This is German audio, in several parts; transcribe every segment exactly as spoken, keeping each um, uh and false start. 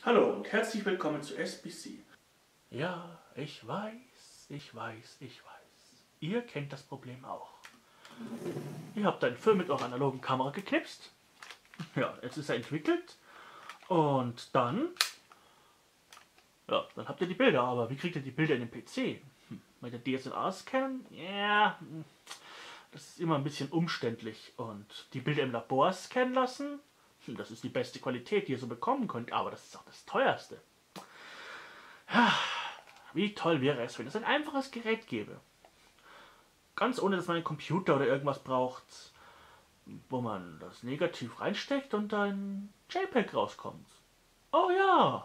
Hallo und herzlich willkommen zu S B C. Ja, ich weiß, ich weiß, ich weiß. Ihr kennt das Problem auch. Ihr habt einen Film mit eurer analogen Kamera geknipst. Ja, jetzt ist er entwickelt. Und dann... Ja, dann habt ihr die Bilder. Aber wie kriegt ihr die Bilder in den P C? Hm, mit der D S L R-Scan? Ja, das ist immer ein bisschen umständlich. Und die Bilder im Labor scannen lassen? Hm, das ist die beste Qualität, die ihr so bekommen könnt. Aber das ist auch das teuerste. Ja, wie toll wäre es, wenn es ein einfaches Gerät gäbe. Ganz ohne, dass man einen Computer oder irgendwas braucht, wo man das Negativ reinsteckt und ein JPEG rauskommt. Oh ja!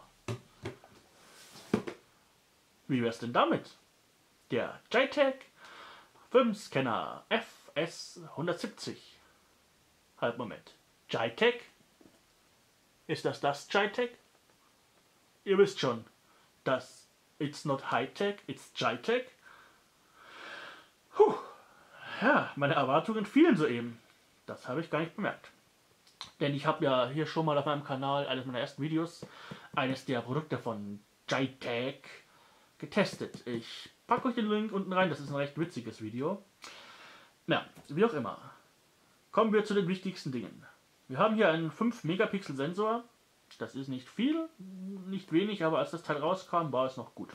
Wie wär's denn damit? Der JTAG Filmscanner F S hundertsiebzig. Halt, Moment. JTAG? Ist das das JTAG? Ihr wisst schon, das It's not High-Tech, it's JTAG. Puh. Ja, meine Erwartungen fielen soeben. Das habe ich gar nicht bemerkt. Denn ich habe ja hier schon mal auf meinem Kanal, eines meiner ersten Videos, eines der Produkte von JTAG getestet. Ich packe euch den Link unten rein, das ist ein recht witziges Video. Na, wie auch immer. Kommen wir zu den wichtigsten Dingen. Wir haben hier einen fünf Megapixel Sensor. Das ist nicht viel, nicht wenig, aber als das Teil rauskam, war es noch gut.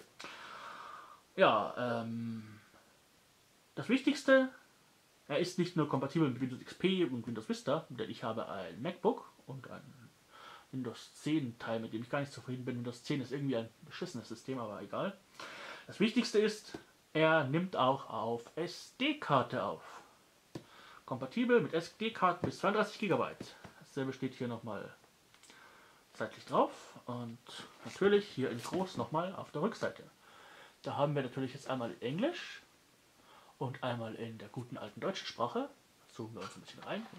Ja, ähm... das Wichtigste, er ist nicht nur kompatibel mit Windows X P und Windows Vista, denn ich habe ein MacBook und ein Windows zehn Teil, mit dem ich gar nicht zufrieden bin. Windows zehn ist irgendwie ein beschissenes System, aber egal. Das Wichtigste ist, er nimmt auch auf S D-Karte auf. Kompatibel mit S D-Karten bis zweiunddreißig Gigabyte. Dasselbe steht hier nochmal seitlich drauf und natürlich hier in groß nochmal auf der Rückseite. Da haben wir natürlich jetzt einmal in Englisch und einmal in der guten alten deutschen Sprache. Zoomen wir uns ein bisschen rein.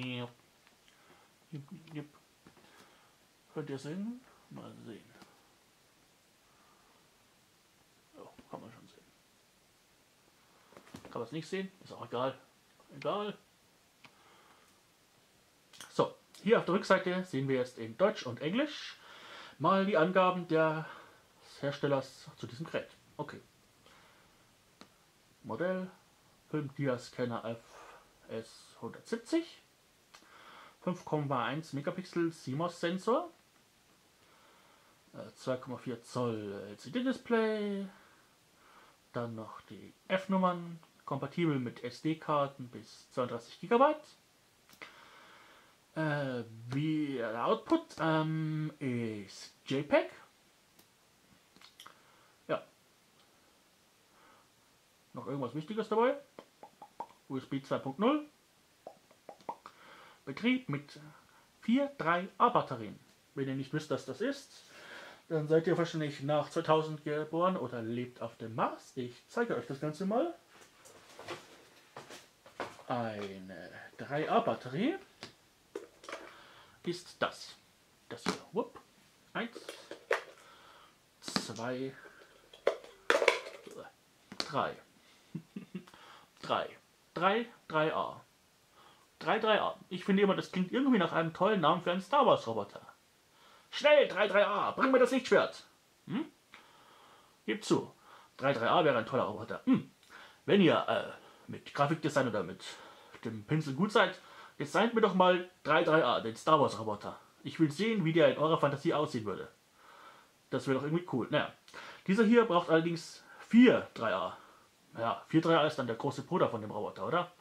Könnt ihr sehen? Mal sehen. Ja, kann man schon sehen. Kann man es nicht sehen? Ist auch egal. Egal. So, hier auf der Rückseite sehen wir jetzt in Deutsch und Englisch mal die Angaben des Herstellers zu diesem Gerät. Okay. Modell Film-Dia-Scanner F S hundertsiebzig, fünf Komma eins Megapixel C M O S-Sensor, zwei Komma vier Zoll L C D-Display, dann noch die F-Nummern, kompatibel mit S D-Karten bis zweiunddreißig Gigabyte. Äh, wie der Output ähm, ist JPEG. Ja. Noch irgendwas Wichtiges dabei? U S B zwei Punkt null. Betrieb mit vier drei A Batterien. Wenn ihr nicht wisst, was das ist, dann seid ihr wahrscheinlich nach zweitausend geboren oder lebt auf dem Mars. Ich zeige euch das Ganze mal. Eine drei A Batterie ist das. Das hier. Wupp. Eins, zwei, drei. drei. drei, drei A. drei, drei A. Ich finde immer, das klingt irgendwie nach einem tollen Namen für einen Star Wars Roboter. Schnell, drei, drei A, bring mir das Lichtschwert. Hm? Gebt zu. drei, drei A wäre ein toller Roboter. Hm. Wenn ihr äh, mit Grafikdesign oder mit dem Pinsel gut seid, designt mir doch mal drei, drei A, den Star Wars Roboter. Ich will sehen, wie der in eurer Fantasie aussehen würde. Das wäre doch irgendwie cool. Naja, dieser hier braucht allerdings vier drei A. Ja, vier drei A ist dann der große Bruder von dem Roboter, oder?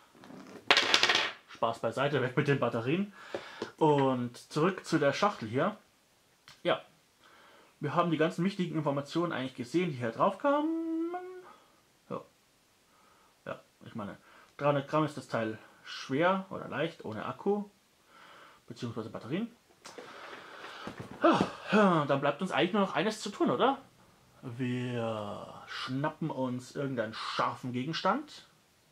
Spaß beiseite, weg mit den Batterien. Und zurück zu der Schachtel hier. Ja, wir haben die ganzen wichtigen Informationen eigentlich gesehen, die hier drauf kamen. Ja, ja, ich meine, dreihundert Gramm ist das Teil schwer oder leicht, ohne Akku, beziehungsweise Batterien. Ja, dann bleibt uns eigentlich nur noch eines zu tun, oder? Wir schnappen uns irgendeinen scharfen Gegenstand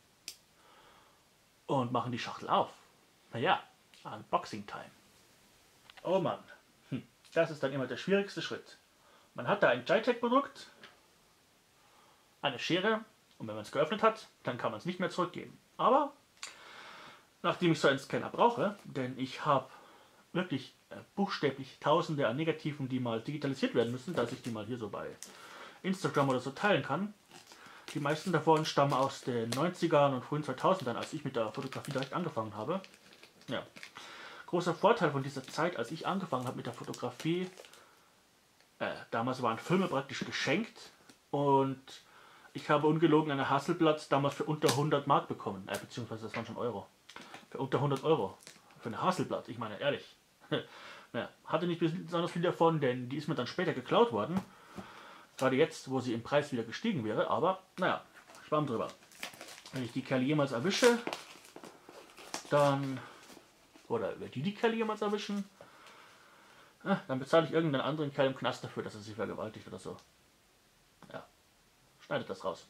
und machen die Schachtel auf. Naja, Unboxing Time. Oh Mann, hm. Das ist dann immer der schwierigste Schritt. Man hat da ein JTAG-Produkt, eine Schere, und wenn man es geöffnet hat, dann kann man es nicht mehr zurückgeben. Aber nachdem ich so einen Scanner brauche, denn ich habe wirklich buchstäblich Tausende an Negativen, die mal digitalisiert werden müssen, dass ich die mal hier so bei Instagram oder so teilen kann. Die meisten davon stammen aus den neunzigern und frühen zweitausendern, als ich mit der Fotografie direkt angefangen habe. Ja. Großer Vorteil von dieser Zeit, als ich angefangen habe mit der Fotografie, äh, damals waren Filme praktisch geschenkt und ich habe ungelogen eine Hasselblad damals für unter hundert Mark bekommen, äh, beziehungsweise das waren schon Euro. Für unter hundert Euro. Für eine Hasselblad, ich meine ehrlich. Naja, hatte nicht besonders viel davon, denn die ist mir dann später geklaut worden. Gerade jetzt, wo sie im Preis wieder gestiegen wäre, aber naja, Schwamm drüber. Wenn ich die Kerle jemals erwische, dann, oder wenn die die Kerle jemals erwischen, ja, dann bezahle ich irgendeinen anderen Kerl im Knast dafür, dass er sie vergewaltigt oder so. Ja, schneidet das raus.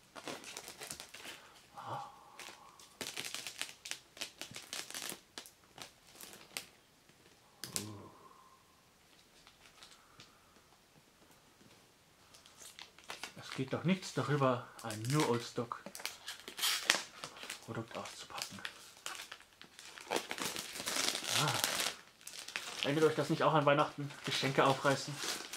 Geht doch nichts darüber, ein New Old Stock Produkt auszupacken. Ah. Erinnert euch das nicht auch an Weihnachten? Geschenke aufreißen?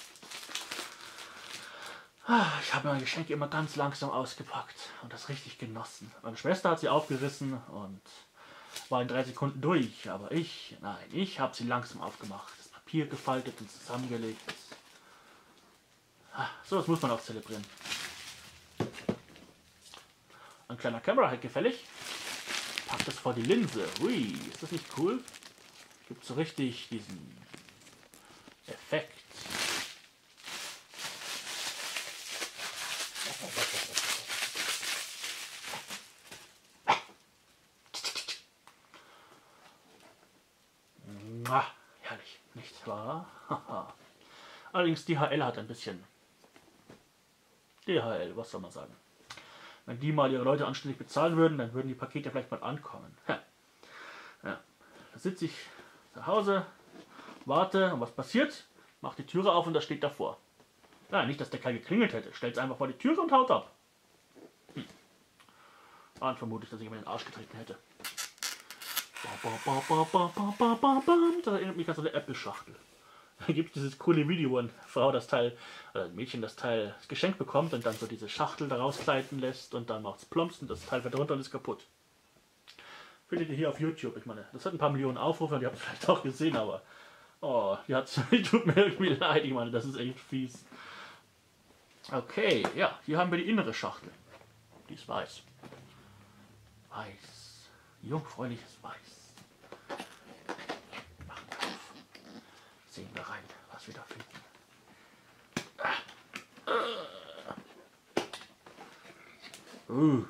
Ah, ich habe meine Geschenke immer ganz langsam ausgepackt und das richtig genossen. Meine Schwester hat sie aufgerissen und war in drei Sekunden durch, aber ich, nein, ich habe sie langsam aufgemacht, das Papier gefaltet und zusammengelegt. Ah, so was muss man auch zelebrieren. Ein kleiner Camera-Hack gefällig. Packt das vor die Linse. Ui, ist das nicht cool? Gibt so richtig diesen Effekt. Ah, herrlich, nicht wahr? Allerdings D H L hat ein bisschen. D H L, was soll man sagen? Wenn die mal ihre Leute anständig bezahlen würden, dann würden die Pakete vielleicht mal ankommen. Ja. Ja. Da sitze ich zu Hause, warte und was passiert? Mach die Türe auf und das steht davor. Ja, nicht, dass der Kerl geklingelt hätte. Stellt es einfach vor die Türe und haut ab. Hm. Dann vermute ich, dass ich ihm in den Arsch getreten hätte. Das erinnert mich an so eine Apple-Schachtel. Da gibt es dieses coole Video, wo eine Frau das Teil, oder ein Mädchen das Teil das Geschenk bekommt und dann so diese Schachtel da rausgleiten lässt und dann macht es plumps und das Teil fällt runter und ist kaputt. Findet ihr hier auf YouTube. Ich meine, das hat ein paar Millionen Aufrufe und ihr habt es vielleicht auch gesehen, aber oh, die, hat's, die tut mir irgendwie leid. Ich meine, das ist echt fies. Okay, ja, hier haben wir die innere Schachtel. Die ist weiß. Weiß. Jungfräuliches Weiß. Machen wir auf. Sehen wir rein, was wir da finden. Uh.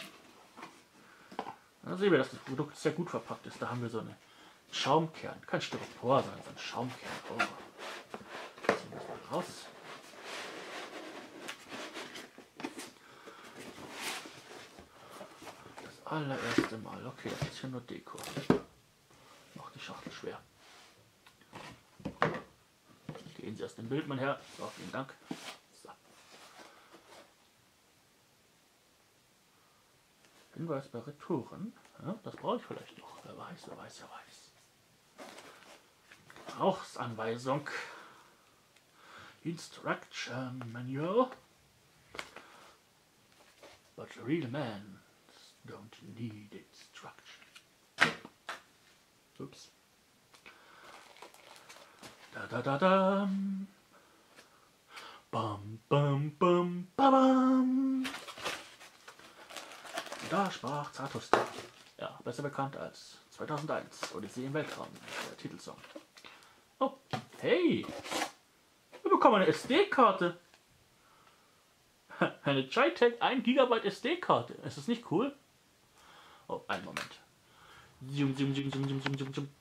Da sehen wir, dass das Produkt sehr gut verpackt ist. Da haben wir so einen Schaumkern. Kein Styropor, sondern so ein Schaumkern. Oh. Ziehen wir das mal raus. Das allererste Mal. Okay, das ist hier nur Deko. Macht die Schachtel schwer. Gehen Sie aus dem Bild, mein Herr. So, vielen Dank. So. Hinweis bei Retouren. Ja, das brauche ich vielleicht noch. Wer weiß, wer weiß, wer weiß. Gebrauchsanweisung. Instruction Manual. But real men don't need instruction. Ups. Da da da da. Bam bam bam bam. Da sprach Zarathustra. Ja, besser bekannt als zweitausendeins Odyssee im Weltraum, der Titelsong. Oh, hey! Wir bekommen eine S D-Karte. Eine JTAG ein Gigabyte S D-Karte. Ist das nicht cool? Oh, einen Moment. Zoom, zoom, zoom, zoom, zoom, zoom, zoom, zoom.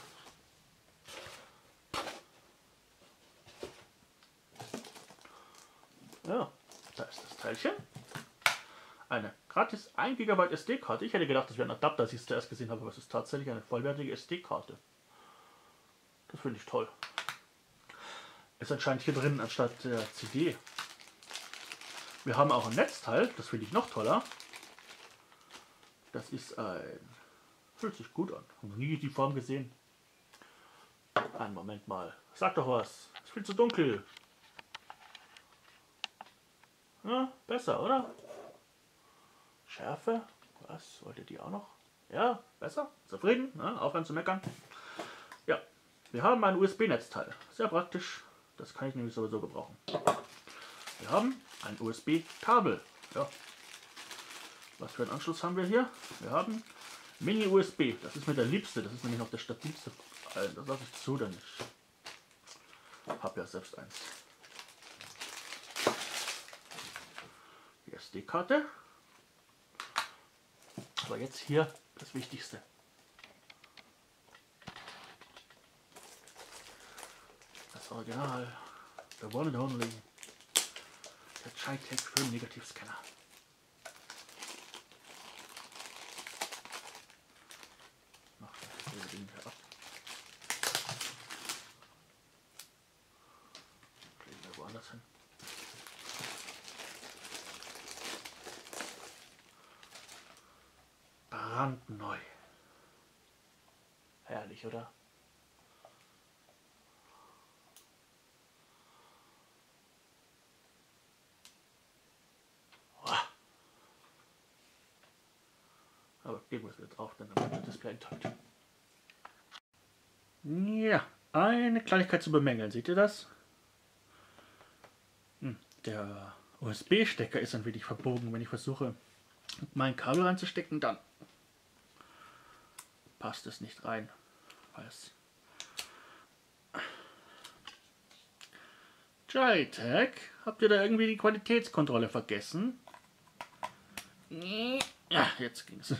Ja, da ist das Teilchen. Eine gratis ein Gigabyte S D-Karte. Ich hätte gedacht, das wäre ein Adapter, als ich es zuerst gesehen habe, aber es ist tatsächlich eine vollwertige S D-Karte. Das finde ich toll. Ist anscheinend hier drin anstatt der C D. Wir haben auch ein Netzteil, das finde ich noch toller. Das ist ein... Fühlt sich gut an. Habe noch nie die Form gesehen. Einen Moment mal. Sag doch was. Ist viel zu dunkel. Ja, besser, oder? Schärfe. Was? Wollt ihr die auch noch? Ja, besser? Zufrieden? Ja, aufhören zu meckern. Ja, wir haben ein U S B-Netzteil. Sehr praktisch. Das kann ich nämlich sowieso gebrauchen. Wir haben ein U S B-Kabel. Ja. Was für einen Anschluss haben wir hier? Wir haben Mini-U S B. Das ist mir der liebste. Das ist nämlich noch der stabilste. Das lasse ich zu, denn ich habe ja selbst eins. Die S D-Karte. Aber jetzt hier das Wichtigste. Das Original. The one and only. Der Chitec Film Negativscanner. Mach das Ding hier ab. Legen wir woanders hin. Brandneu. Herrlich, oder? Aber geben wir es jetzt auf, dann wird das Display enttäuscht. Ja, eine Kleinigkeit zu bemängeln. Seht ihr das? Hm, der U S B-Stecker ist ein wenig verbogen. Wenn ich versuche, mein Kabel reinzustecken, dann passt es nicht rein. Weil es Chitec, habt ihr da irgendwie die Qualitätskontrolle vergessen? Ja, jetzt ging's.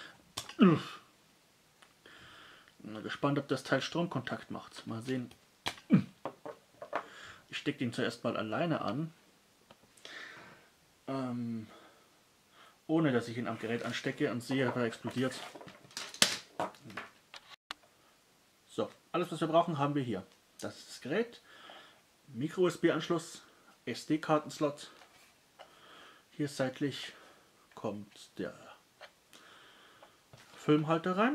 Mal gespannt, ob das Teil Stromkontakt macht. Mal sehen. Ich stecke ihn zuerst mal alleine an. Ähm, ohne dass ich ihn am Gerät anstecke und sehe, dass er explodiert. So, alles was wir brauchen haben wir hier. Das ist das Gerät. Micro-U S B-Anschluss, S D-Kartenslot. Hier seitlich kommt der Filmhalter rein.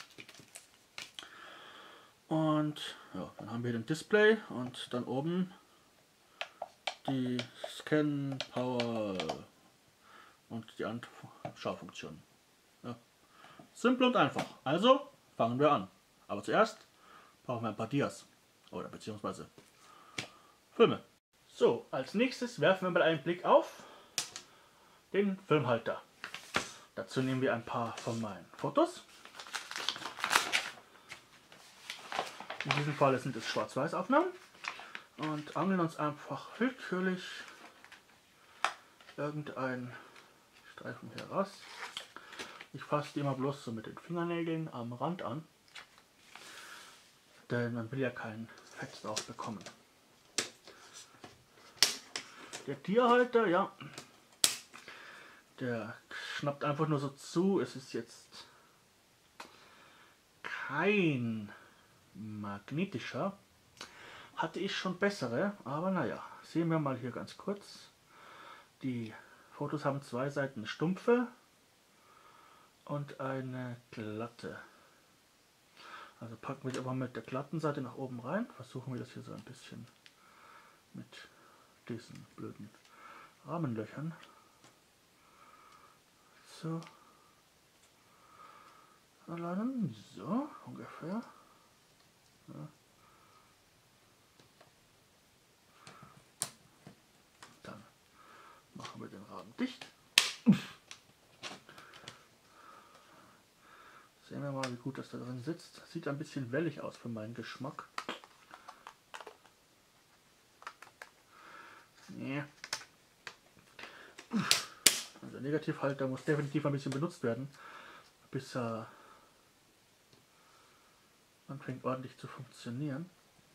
Und ja, dann haben wir den Display und dann oben die Scan, Power und die Anschaufunktion. Ja. Simpel und einfach. Also fangen wir an. Aber zuerst brauchen wir ein paar Dias oder beziehungsweise Filme. So, als nächstes werfen wir mal einen Blick auf den Filmhalter. Dazu nehmen wir ein paar von meinen Fotos. In diesem Fall sind es Schwarz-Weiß-Aufnahmen und angeln uns einfach willkürlich irgendeinen Streifen heraus. Ich fasse die immer bloß so mit den Fingernägeln am Rand an, denn man will ja keinen Fett drauf bekommen. Der Tierhalter, ja, der schnappt einfach nur so zu. Es ist jetzt kein magnetischer. Hatte ich schon bessere, aber naja, sehen wir mal hier ganz kurz. Die Fotos haben zwei Seiten stumpfe und eine glatte. Also packen wir die aber mit der glatten Seite nach oben rein. Versuchen wir das hier so ein bisschen mit diesen blöden Rahmenlöchern. So. Allein so ungefähr. Ja. Dann machen wir den Rahmen dicht. Sehen wir mal, wie gut das da drin sitzt. Sieht ein bisschen wellig aus für meinen Geschmack. Ja. Also der Negativhalter muss definitiv ein bisschen benutzt werden, bis er anfängt ordentlich zu funktionieren.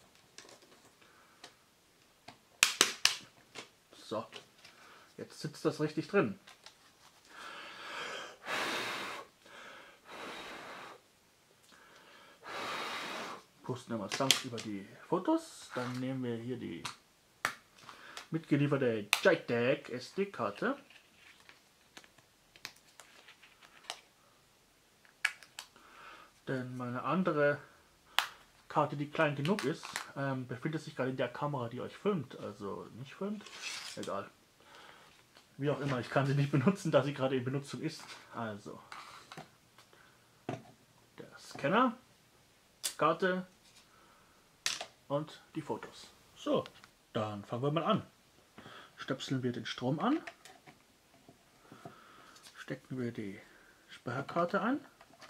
So, jetzt sitzt das richtig drin. Pusten wir mal sanft über die Fotos. Dann nehmen wir hier die mitgelieferte Chitec S D-Karte. Denn meine andere Karte, die klein genug ist, ähm, befindet sich gerade in der Kamera, die euch filmt. Also nicht filmt, egal. Wie auch immer, ich kann sie nicht benutzen, da sie gerade in Benutzung ist. Also der Scanner, Karte und die Fotos. So, dann fangen wir mal an. Stöpseln wir den Strom an. Stecken wir die Speicherkarte ein.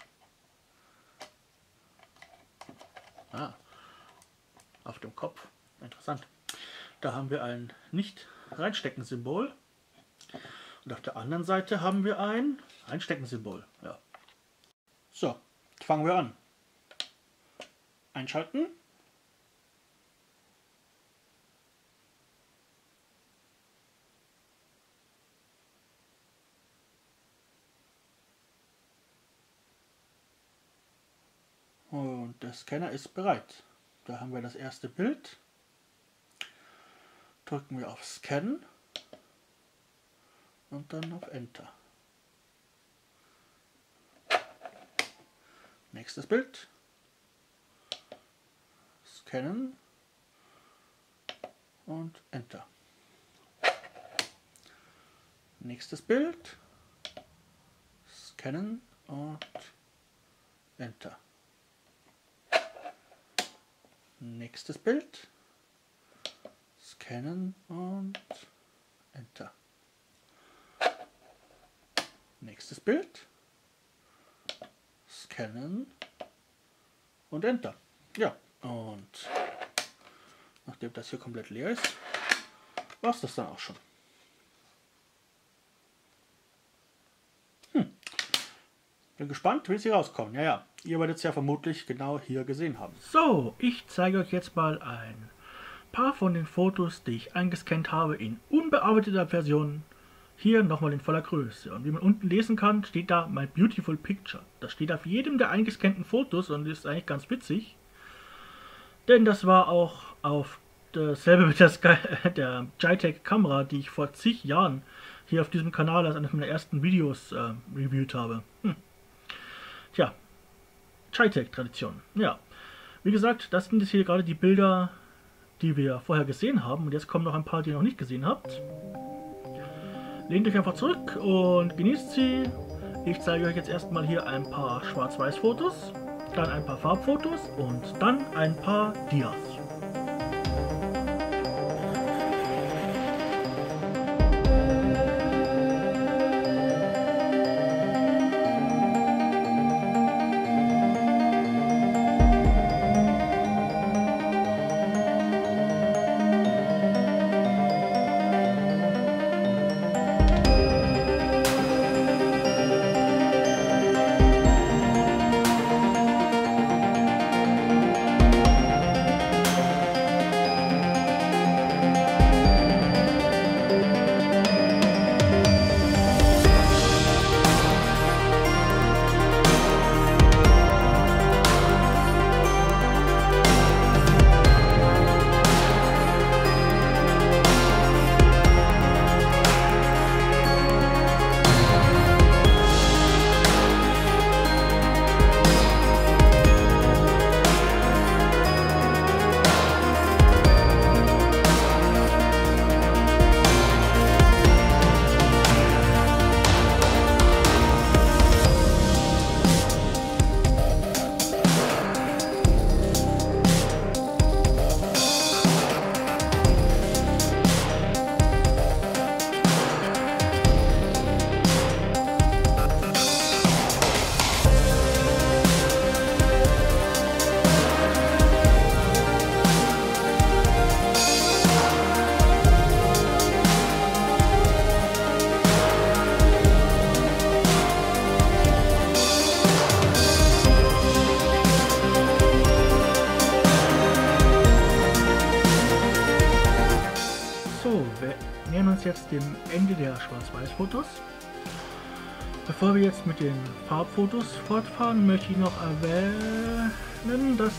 Ah, auf dem Kopf. Interessant. Da haben wir ein Nicht-Reinstecken-Symbol. Und auf der anderen Seite haben wir ein Einstecken-Symbol. Ja. So, fangen wir an. Einschalten. Und der Scanner ist bereit. Da haben wir das erste Bild. Drücken wir auf Scan und dann auf Enter. Nächstes Bild. Scannen und Enter. Nächstes Bild. Scannen und Enter. Nächstes Bild. Scannen und Enter. Nächstes Bild. Scannen und Enter. Ja, und nachdem das hier komplett leer ist, war es das dann auch schon. Hm. Bin gespannt, wie sie rauskommen. Ja, ja, ihr werdet es ja vermutlich genau hier gesehen haben. So, ich zeige euch jetzt mal ein paar von den Fotos, die ich eingescannt habe in unbearbeiteter Version. Hier nochmal in voller Größe. Und wie man unten lesen kann, steht da My Beautiful Picture. Das steht auf jedem der eingescannten Fotos und ist eigentlich ganz witzig. Denn das war auch auf dasselbe mit der, Sky, der Jitech Kamera, die ich vor zig Jahren hier auf diesem Kanal als eines meiner ersten Videos äh, reviewt habe. Hm. Tja, Jitech-Tradition. Ja, wie gesagt, das sind jetzt hier gerade die Bilder, die wir vorher gesehen haben. Und jetzt kommen noch ein paar, die ihr noch nicht gesehen habt. Lehnt euch einfach zurück und genießt sie. Ich zeige euch jetzt erstmal hier ein paar Schwarz-Weiß-Fotos, dann ein paar Farbfotos und dann ein paar Dias. Jetzt dem Ende der Schwarz-Weiß-Fotos. Bevor wir jetzt mit den Farbfotos fortfahren, möchte ich noch erwähnen, dass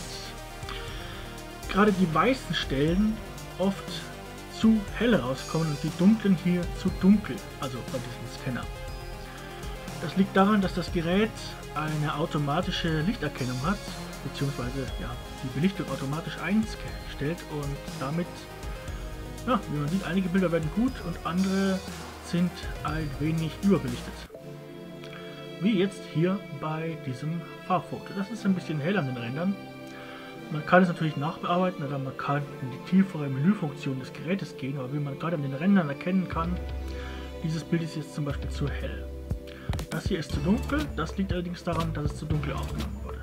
gerade die weißen Stellen oft zu hell rauskommen und die dunklen hier zu dunkel, also bei diesem Scanner. Das liegt daran, dass das Gerät eine automatische Lichterkennung hat, beziehungsweise ja, die Belichtung automatisch einstellt und damit, ja, wie man sieht, einige Bilder werden gut und andere sind ein wenig überbelichtet. Wie jetzt hier bei diesem Farbfoto. Das ist ein bisschen hell an den Rändern. Man kann es natürlich nachbearbeiten oder man kann in die tiefere Menüfunktion des Gerätes gehen, aber wie man gerade an den Rändern erkennen kann, dieses Bild ist jetzt zum Beispiel zu hell. Das hier ist zu dunkel, das liegt allerdings daran, dass es zu dunkel aufgenommen wurde.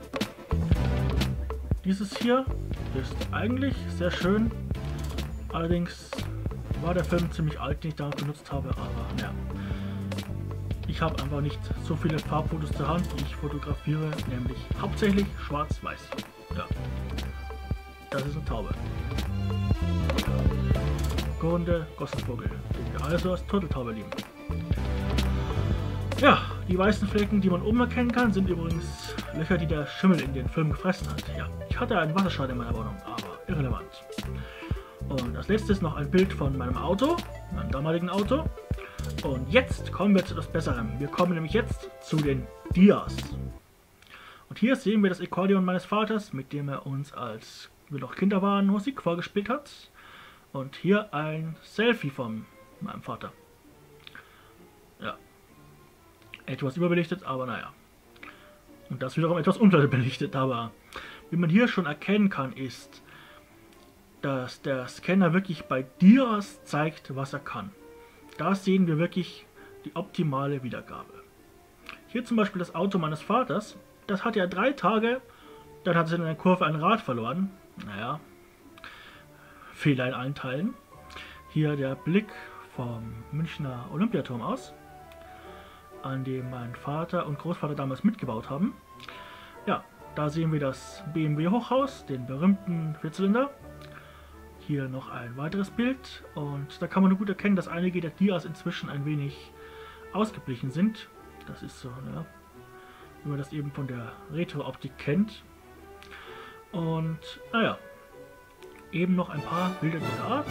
Dieses hier ist eigentlich sehr schön, allerdings war der Film ziemlich alt, den ich damals benutzt habe, aber naja. Ich habe einfach nicht so viele Farbfotos zur Hand, die ich fotografiere, nämlich hauptsächlich schwarz-weiß. Ja, das ist eine Taube. Gurrende Gossenvogel, den wir also als Turteltaube lieben. Ja, die weißen Flecken, die man oben erkennen kann, sind übrigens Löcher, die der Schimmel in den Film gefressen hat. Ja, ich hatte einen Wasserschaden in meiner Wohnung, aber irrelevant. Und als letztes noch ein Bild von meinem Auto, meinem damaligen Auto. Und jetzt kommen wir zu etwas Besserem. Wir kommen nämlich jetzt zu den Dias. Und hier sehen wir das Akkordeon meines Vaters, mit dem er uns, als wir noch Kinder waren, Musik vorgespielt hat. Und hier ein Selfie von meinem Vater. Ja. Etwas überbelichtet, aber naja. Und das wiederum etwas unterbelichtet, aber wie man hier schon erkennen kann, ist, dass der Scanner wirklich bei Dias zeigt, was er kann. Da sehen wir wirklich die optimale Wiedergabe. Hier zum Beispiel das Auto meines Vaters. Das hatte er drei Tage, dann hat es in einer Kurve ein Rad verloren. Naja, Fehler in allen Teilen. Hier der Blick vom Münchner Olympiaturm aus, an dem mein Vater und Großvater damals mitgebaut haben. Ja, da sehen wir das B M W-Hochhaus, den berühmten Vierzylinder. Hier noch ein weiteres Bild und da kann man nur gut erkennen, dass einige der Dias inzwischen ein wenig ausgeblichen sind. Das ist so, ja, wie man das eben von der Retro-Optik kennt. Und naja, eben noch ein paar Bilder dieser Art.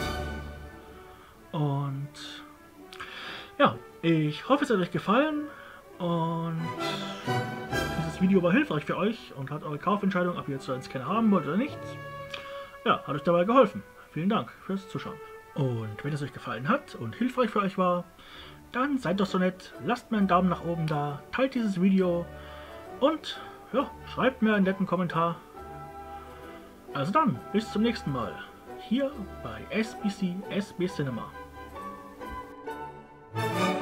Und ja, ich hoffe, es hat euch gefallen und dieses Video war hilfreich für euch und hat eure Kaufentscheidung, ob ihr jetzt so einen Scanner haben wollt oder nicht, ja, hat euch dabei geholfen. Vielen Dank fürs Zuschauen. Und wenn es euch gefallen hat und hilfreich für euch war, dann seid doch so nett, lasst mir einen Daumen nach oben da, teilt dieses Video und ja, schreibt mir einen netten Kommentar. Also dann, bis zum nächsten Mal, hier bei S B C S B Cinema.